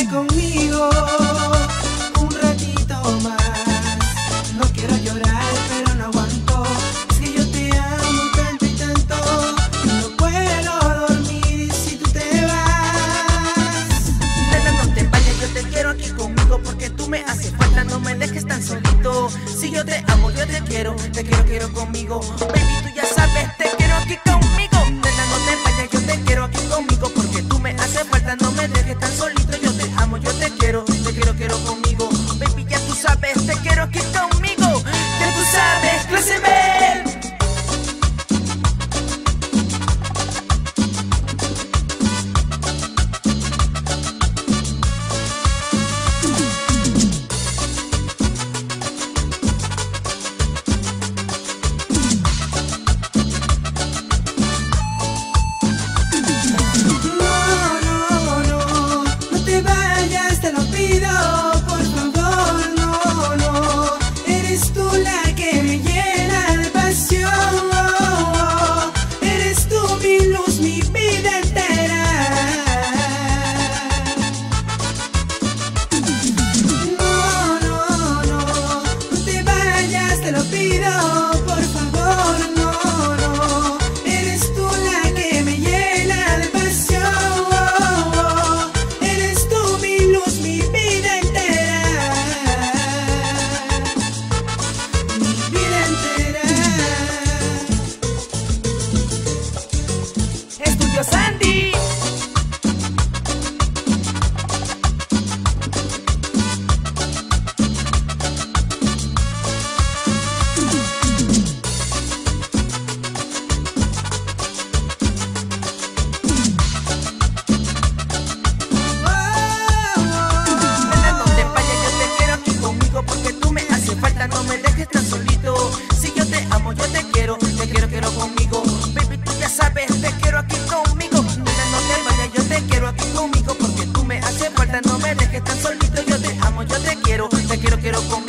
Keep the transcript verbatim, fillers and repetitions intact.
quédate conmigo un ratito más. No quiero llorar, pero no aguanto. Es que yo te amo tanto y tanto, y no puedo dormir si tú te vas. Nena, no te vayas, yo te quiero aquí conmigo, porque tú me haces falta, no me dejes tan solito. Si yo te amo, yo te quiero, te quiero, quiero conmigo. Baby, tú ya sabes, te quiero aquí conmigo. Nena, no te vayas, yo te quiero aquí conmigo, porque tú me haces falta, no me dejes tan solito. Yo te amo, yo te quiero, te quiero, quiero conmigo. Baby, ya tú sabes, te quiero aquí conmigo. Ya tú sabes, clase B. Estudio Sandy. Nena, no te vayas, yo te quiero aquí conmigo, porque tú me haces falta, no me dejes tan solito. Si yo te amo, yo te quiero, te quiero, quiero conmigo. Baby, tú ya sabes, te quiero aquí conmigo. Nena, no te vayas, yo te quiero aquí conmigo, porque tú me haces falta, no me dejes tan solito. Yo te amo, yo te quiero, te quiero, quiero conmigo.